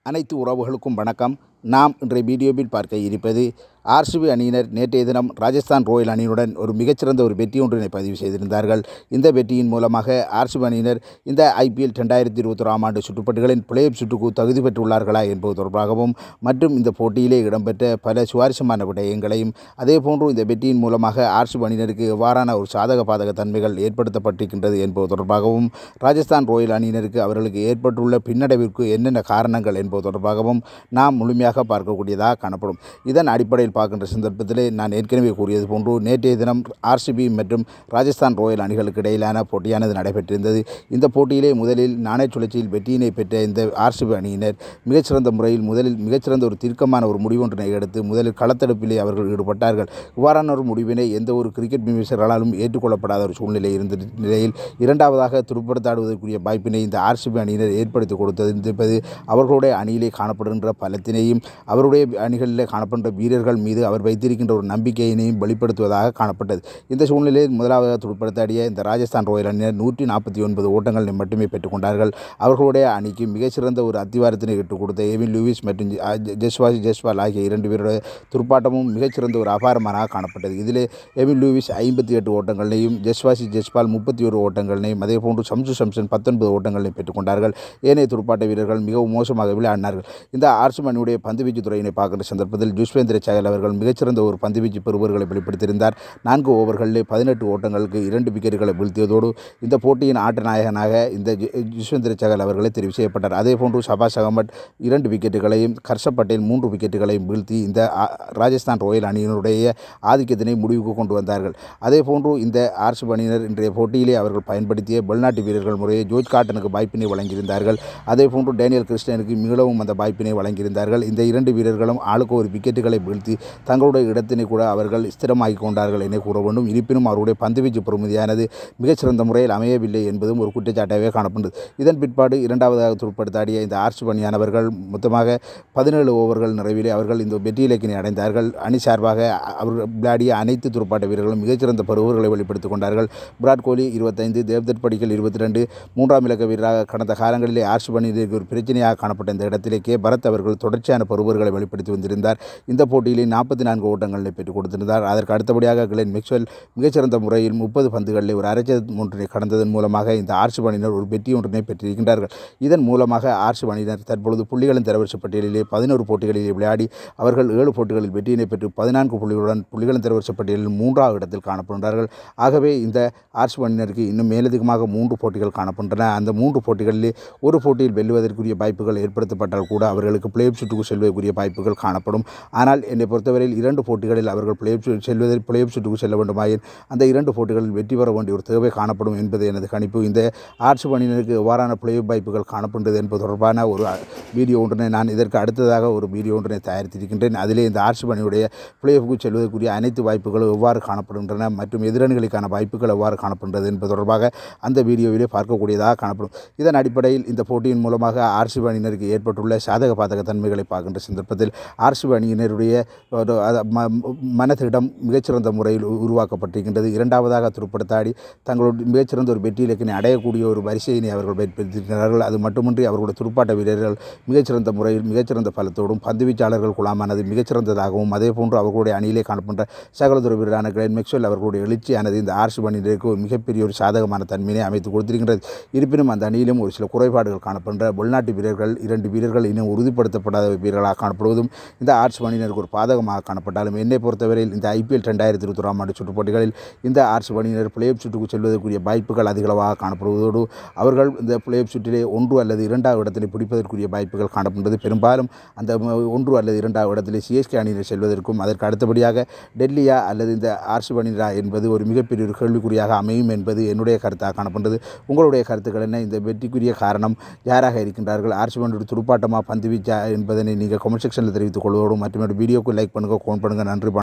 அனைத்து உறவுகளுக்கும் வணக்கம். நாம் இன்றைய வீடியோவில் பார்க்க இருப்பது ஆர்சிபி அணியினர் நேற்றைய தினம் ராஜஸ்தான் ராயல் அணியினுடன் ஒரு மிகச்சிறந்த ஒரு வெற்றி ஒன்றினை பதிவு செய்திருந்தார்கள். இந்த வெற்றியின் மூலமாக ஆர்சிபி அணியினர் இந்த IPL 2021ஆம் ஆண்டு சுற்றுப்பட்டுகளின் பிளே ஆஃப் சுற்றுக்கு தகுதி பெற்றுள்ளார்களா என்பது தொடர்பாகவும் மற்றும் இந்த போட்டியிலே இடம்பெற்ற பல சுவாரஸ்யமான விடயங்களையும் அதேபோன்று இந்த வெற்றியின் மூலமாக ஆர்சிபி அணியினருக்கு எவ்வாறான ஒரு சாதக பாதக தன்மைகள் ஏற்படுத்தப்பட்டிருக்கின்றது என்பது தொடர்பாகவும் ராஜஸ்தான் ராயல் அணியினருக்கு அவர்களுக்கு ஏற்பட்டுள்ள பின்னடைவிற்கு என்னென்ன காரணங்கள் என்பது தொடர்பாகவும் நாம் முழுமையாக பார்க்கக்கூடியதாக காணப்படும். இதன் அடிப்படையில் பார்க்கின்ற சந்தர்ப்பத்திலே நான் ஏற்கனவே கூறியது போன்று நேற்றைய தினம் ஆர்சிபி மற்றும் ராஜஸ்தான் ராயல் அணிகளுக்கு இடையிலான போட்டியானது நடைபெற்றிருந்தது. இந்த போட்டியிலே முதலில் நாணய சுழற்சியில் வெற்றியினை பெற்ற இந்த ஆர்சிபி அணியினர் மிகச்சிறந்த முறையில் முதலில் மிகச்சிறந்த ஒரு தீர்க்கமான ஒரு முடிவொன்றினை எடுத்து முதலில் களத்தடுப்பிலே அவர்கள் ஈடுபட்டார்கள். இவ்வாறான ஒரு முடிவினை எந்த ஒரு கிரிக்கெட் விமர்சகர்களாலும் ஏற்றுக்கொள்ளப்படாத ஒரு சூழ்நிலை இருந்த நிலையில் இரண்டாவதாக துடுப்படுத்தாடுவதற்குரிய வாய்ப்பினை இந்த ஆர்சிபி அணியினர் ஏற்படுத்தி கொடுத்தது அவர்களுடைய அணியிலே காணப்படுகின்ற பலத்தினையும் அவருடைய அணிகளிலே காணப்படுகின்ற வீரர்கள் மீது அவர் வைத்திருக்கின்ற ஒரு நம்பிக்கையினையும் வெளிப்படுத்துவதாக காணப்பட்டது. இந்த சூழ்நிலையில் முதலாவதாக துடுப்படுத்தாடிய இந்த ராஜஸ்தான் ராயல் அணியினர் 149 ஓட்டங்களை மட்டுமே பெற்றுக்கொண்டார்கள். அவர்களுடைய அணிக்கு மிகச்சிறந்த ஒரு அத்திவாரத்தினை இட்டுக் கொடுத்த எவின் லூயிஸ் மற்றும் ஜஸ்வாசி ஜெய்ஸ்வால் ஆகிய இரண்டு பேருடைய துடுப்பாட்டமும் மிகச்சிறந்த ஒரு அபாரமானதாக காணப்பட்டது. இதிலே எவின் லூயிஸ் 58 ஓட்டங்களையும் ஜஸ்வாசி ஜெய்ஸ்வால் 31 ஓட்டங்களையும் அதேபோன்று சம்சு சம்சன் 19 ஓட்டங்களையும் பெற்றுக்கொண்டார்கள். ஏனைய துடுப்பாட்ட வீரர்கள் மிகவும் மோசமாக விளையாடினார்கள். இந்த ஆர்சிபி அணியுடைய பந்துவீச்சு துறையினை பார்க்கின்ற சந்தர்ப்பத்தில் ஜஸ்வேந்திர சகல் அவர்கள் மிகச்சிறந்த ஒரு பந்துவீச்சு பெறுவர்களை வெளிப்படுத்தியிருந்தார். 4 ஓவர்களிலே 18 ஓட்டங்களுக்கு 2 விக்கெட்டுகளை வீழ்த்தியதோடு இந்த போட்டியின் ஆட்ட நாயகனாக இந்த ஜஸ்வேந்திர சகல் அவர்களை தெரிவு செய்யப்பட்டார். அதேபோன்று ஷபாஸ் அகமட் 2 விக்கெட்டுகளையும் ஹர்ஷப் பட்டேல் 3 விக்கெட்டுகளையும் வீழ்த்தி இந்த ராஜஸ்தான் ராயல் அணியினுடைய ஆதிக்கத்தினை முடிவுக்கு கொண்டு வந்தார்கள். அதேபோன்று இந்த ஆர்சிபி அணியினர் இன்றைய போட்டியிலே அவர்கள் பயன்படுத்திய வெளிநாட்டு வீரர்கள் முறையை ஜோர்ஜ் காட்டனுக்கு வாய்ப்பினை வழங்கியிருந்தார்கள். அதேபோன்று டேனியல் கிறிஸ்டியனுக்கு மீளவும் அந்த வாய்ப்பினை வழங்கியிருந்தார்கள். இந்த 2 வீரர்களும் ஆளுக்கு ஒரு விக்கெட்டுகளை வீழ்த்தி தங்களுடைய இடத்தினை கூட அவர்கள் ஸ்திரமாக்கி கொண்டார்கள் என கூற வேண்டும். இருப்பினும் அவருடைய பந்துவீச்சு பெறுமதியானது மிகச்சிறந்த முறையில் அமையவில்லை என்பதும் ஒரு குற்றச்சாட்டாகவே காணப்பட்டது. இதன் பிற்பாடு இரண்டாவதாக துடுப்படுத்தாடிய இந்த ஆர்சிபி அணியானவர்கள் மொத்தமாக 17 ஓவர்கள் நிறைவிலே அவர்கள் இந்த வெற்றி இலக்கினை அடைந்தார்கள். அணி சார்பாக அவர்கள் விளையாடிய அனைத்து துடுப்பாட்ட வீரர்களும் மிகச்சிறந்த பருவர்களை வெளிப்படுத்திக் கொண்டார்கள். விராட் கோலி 25, தேவ்தத் படிக்கல் 22, 3ஆம் இலக்க வீரராக கடந்த காலங்களிலே ஆர்சிபி அணியிற்கு ஒரு பிரச்சனையாக காணப்பட்ட இந்த இடத்திலே கே பரத் அவர்கள் தொடர்ச்சியான பருவர்களை வெளிப்படுத்தி வந்திருந்தார். இந்த போட்டியிலே 44 ஓட்டங்களை பெற்றுக் கொடுத்திருந்தார். அதற்கு அடுத்தபடியாக கிளென் மேக்ஸ்வெல் மிகச்சிறந்த முறையில் 30 பந்துகளில் ஒரு அரைச்சதம் ஒன்றினை கடந்ததன் மூலமாக இந்த ஆர்சிபி அணியினர் ஒரு வெற்றி ஒன்றினை பெற்றிருக்கின்றார்கள். இதன் மூலமாக ஆர்சிபி அணியினர் தற்பொழுது புள்ளிகளின் தரவரிசை பட்டியலிலே 11 போட்டிகளிலே விளையாடி அவர்கள் 7 போட்டிகளில் வெற்றியினை பெற்று 14 புள்ளிகளுடன் புள்ளிகளின் தரவரிசை பட்டியலில் 3ஆவது இடத்தில் காணப்படுகிறார்கள். ஆகவே இந்த ஆர்சிபி அணியினருக்கு இன்னும் மேலதிகமாக 3 போட்டிகள் காணப்படுகின்றன. அந்த 3 போட்டிகளிலே ஒரு போட்டியில் வெல்லுவதற்குரிய வாய்ப்புகள் ஏற்படுத்தப்பட்டால் கூட அவர்களுக்கு பிளே ஆஃப் சுற்றுக்கு செல்வதற்குரிய வாய்ப்புகள் காணப்படும். ஆனால் என்னை பொறுத்தவரையில் 2 போட்டிகளில் அவர்கள் பிளே ஆஃப் சுற்றுக்கு செல்ல வேண்டுமாயின் அந்த 2 போட்டிகளில் வெற்றி பெற வேண்டிய ஒரு தேவை காணப்படும் என்பது எனது கணிப்பு. இந்த ஆர்சிபி அணியினருக்கு எவ்வாறான பிளே ஆஃப் வாய்ப்புகள் காணப்படுகிறது என்பது தொடர்பான ஒரு வீடியோ ஒன்றினை நான் இதற்கு அடுத்ததாக ஒரு வீடியோ ஒன்றினை தயாரித்திருக்கின்றேன். அதிலே இந்த ஆர்சிபி அணியுடைய பிளே ஆஃப்க்கு செல்வதற்குரிய அனைத்து வாய்ப்புகளும் எவ்வாறு காணப்படுகின்றன மற்றும் எதிரணிகளுக்கான வாய்ப்புகள் எவ்வாறு காணப்படுகிறது என்பது தொடர்பாக அந்த வீடியோவிலே பார்க்கக்கூடியதாக காணப்படும். இதன் அடிப்படையில் இந்த போட்டியின் மூலமாக ஆர்சிபி அணியினருக்கு ஏற்பட்டுள்ள சாதக பாதக தன்மைகளை பார்க்கின்ற சந்தர்ப்பத்தில் ஆர்சிபி அணியினருடைய மனதிடம் மிகச்சிறந்த முறையில் உருவாக்கப்பட்டிருக்கின்றது. இரண்டாவதாக துடுப்படுத்தாடி தங்களுடைய மிகச்சிறந்த ஒரு வெற்றி இலக்கினை அடையக்கூடிய ஒரு வரிசையினை அவர்கள் ஏற்படுத்தியிருக்கிறார்கள். அது மட்டுமின்றி அவர்களுடைய துடுப்பாட்ட வீரர்கள் மிகச்சிறந்த முறையில் மிகச்சிறந்த பலத்தோடும் பந்துவீச்சாளர்கள் குழாமானது மிகச்சிறந்ததாகவும் அதேபோன்று அவர்களுடைய அணியிலே காணப்படுகின்ற சகலதுறை வீரரான கிளென் மேக்ஸ்வெல் அவர்களுடைய எழுச்சியானது இந்த ஆர்சிபி அணியினருக்கு ஒரு மிகப்பெரிய ஒரு சாதகமான தன்மையை அமைத்துக் கொடுத்திருக்கின்றது. இருப்பினும் அந்த அணியிலும் ஒரு சில குறைபாடுகள் காணப்படுகின்ற வெளிநாட்டு வீரர்கள் 2 வீரர்கள் இன்னும் உறுதிப்படுத்தப்படாத வீரர்களாக காணப்படுவதும் இந்த ஆர்சிபி அணியினருக்கு ஒரு பாதகமாக காணப்பட்டாலும் என்னை பொறுத்தவரையில் இந்த IPL 2021ஆம் ஆண்டு சுற்றுப்போட்டிகளில் இந்த ஆர்சிபி அணியினர் பிளே ஆஃப் சுற்றுக்கு செல்வதற்குரிய வாய்ப்புகள் அதிகளவாக காணப்படுவதோடு அவர்கள் இந்த பிளே ஆஃப் சுற்றிலே 1 அல்லது 2ஆவது இடத்தினை பிடிப்பதற்குரிய வாய்ப்புகள் காணப்படுகிறது. பெரும்பாலும் அந்த 1 அல்லது 2ஆவது இடத்திலே CSK அணியினர் செல்வதற்கும் அதற்கு அடுத்தபடியாக டெல்லியா அல்லது இந்த ஆர்சிபி அணியினரா என்பது ஒரு மிகப்பெரிய ஒரு கேள்விக்குறியாக அமையும் என்பது என்னுடைய கருத்தாக காணப்படுகிறது. உங்களுடைய கருத்துக்கள் என்ன? இந்த வெற்றிக்குரிய காரணம் யாராக இருக்கின்றார்கள்? ஆர்சிபி அணியுடைய துடுப்பாட்டமா பந்துவீச்சா என்பதனை நீங்கள் கமெண்ட் செக்ஷனில் தெரிவித்துக் கொள்வோடு மற்றும் வீடியோக்கு லைக் பண்ணுங்கள், கமெண்ட் பண்ணுங்கள். நன்றி.